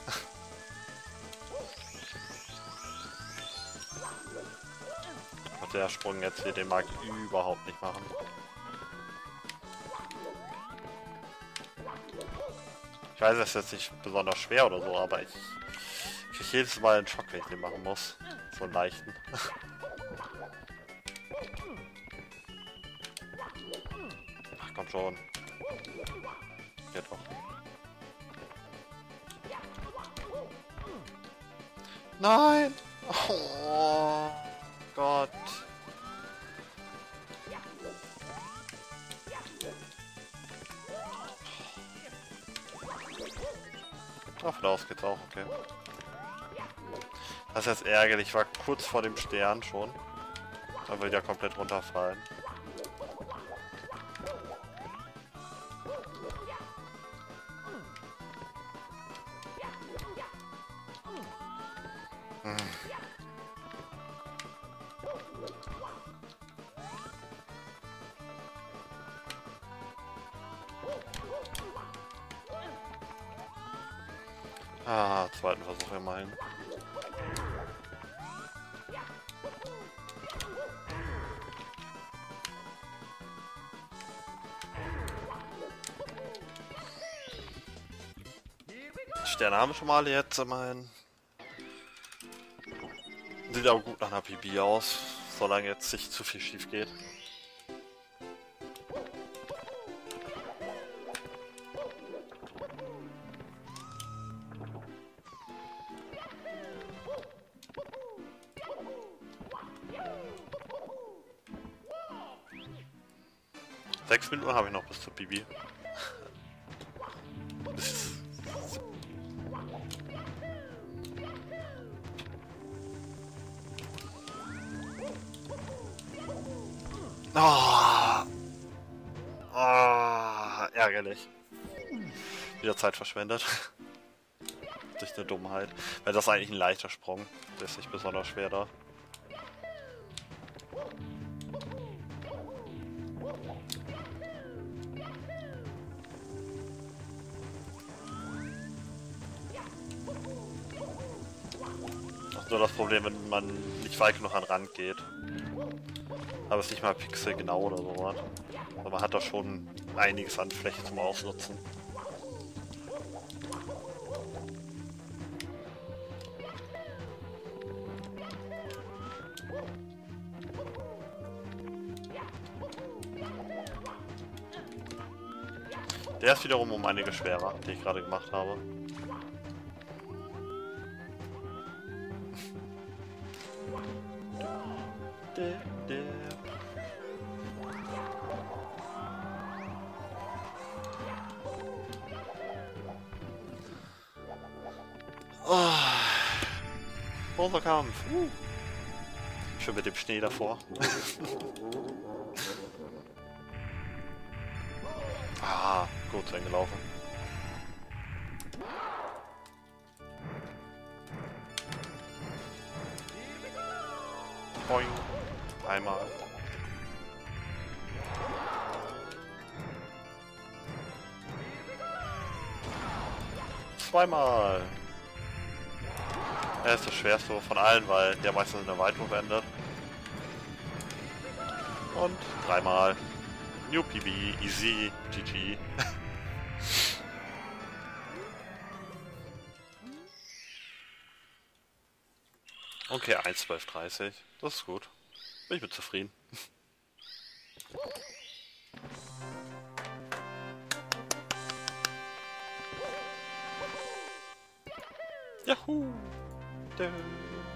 Und der Sprung jetzt hier, den mag ich überhaupt nicht machen. Ich weiß, es ist jetzt nicht besonders schwer oder so, aber ich kriege jedes Mal einen Schock, wenn ich den machen muss. So einen leichten. Ach komm schon. Geht doch. Nein! Oh Gott. Ach, von da aus geht's auch, okay. Das ist jetzt ärgerlich, ich war kurz vor dem Stern schon. Da will ja komplett runterfallen. Ah, zweiten Versuch immerhin. Sterne haben wir schon mal jetzt immerhin. Sieht aber gut nach einer PB aus, solange jetzt nicht zu viel schief geht. Sechs Minuten habe ich noch bis zur Bibi. Ärgerlich. Wieder Zeit verschwendet. Durch eine Dummheit. Weil das ist eigentlich ein leichter Sprung. Der ist nicht besonders schwer da. Das ist nur das Problem, wenn man nicht weit genug an den Rand geht. Aber es ist nicht mal Pixel genau oder so. Aber man hat da schon einiges an Fläche zum Ausnutzen. Der ist wiederum um einige schwerer, den ich gerade gemacht habe. Großer Kampf. Schon mit dem Schnee davor. Ah, gut eingelaufen. Boing. Einmal. Zweimal. Er ist das schwerste von allen, weil der meistens in der Weitwurf endet. Und dreimal. New PB, easy, GG. Okay, 1,12,30. Das ist gut. Ich bin zufrieden. Yahoo!